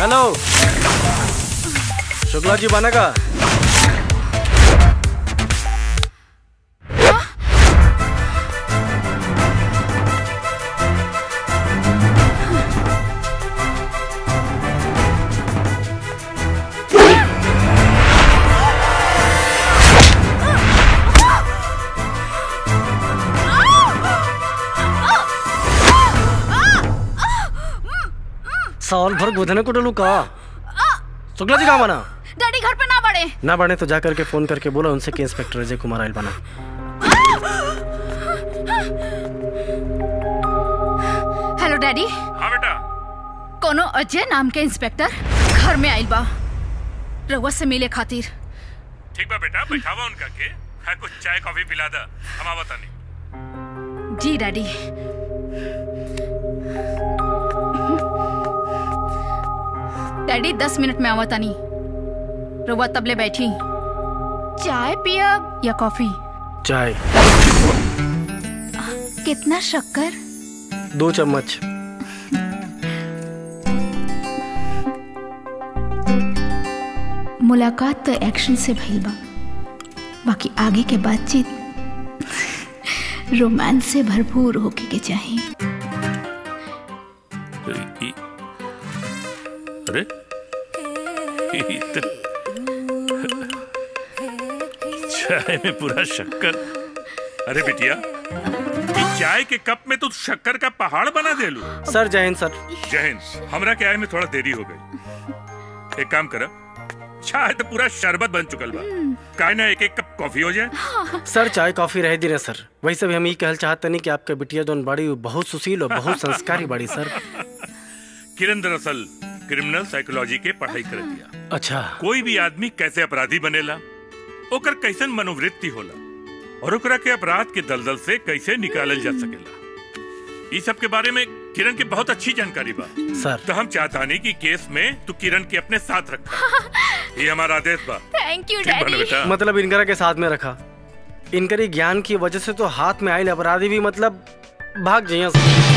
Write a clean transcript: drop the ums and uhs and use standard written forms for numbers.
Hello, Shukla ji बनेगा? साल भर गोदने को डलू का। शुक्ला जी कहाँ बना? डैडी घर पे ना बढ़े तो जाकर के फोन करके बोला उनसे कि इंस्पेक्टर अजय कुमार आयल बना। Hello daddy. हाँ बेटा। कोनो अजय नाम के इंस्पेक्टर घर में आयल बा रउआ से मिले खातिर। ठीक बा बेटा, बैठावा उनका के कुछ चाय कॉफी पिला दा, हम आवत नहीं। जी डैडी। डैडी 10 मिनट में आवत नहीं, रउआ तबले बैठी। चाय पियब या कॉफी? चाय। कितना शक्कर? 2 चम्मच। मुलाकात तो एक्शन से भइल बा, बाकी आगे के बातचीत रोमांस से भरपूर होके के चाहिए। अरे चाय में पूरा शक्कर। अरे बिटिया, चाय के कप में तो शक्कर का पहाड़ बना दे लू। सर जय हिंद। सर जय हिंद। हमरा के आए में थोड़ा देरी हो गई। एक काम करा, चाय तो पूरा शरबत बन चुकल बा, काहे ना एक कप कॉफी हो जाए। सर चाय कॉफी रह दी ना सर। वैसे भी हम ये कहल चाहते नहीं कि आपके बिटिया जोन बड़ी बहुत सुशील और बहुत संस्कारी बड़ी सर। किरण दरअसल क्रिमिनल साइकोलॉजी के पढ़ाई कर दिया। अच्छा। कोई भी आदमी कैसे अपराधी बनेला, ओकर कैसन मनोवृत्ति होला और ओकरा के अपराध के दलदल से कैसे निकालल जा सकेला, इस सब के बारे में किरण की बहुत अच्छी जानकारी बा सर। तो हम चाहता नहीं कि केस में तू किरण के अपने साथ रखा। ये हमारा आदेश बा। Thank you daddy. मतलब इनकरा के साथ में रखा। इनकरी ज्ञान की वजह से तो हाथ में आयल अपराधी भी मतलब भाग जाइए।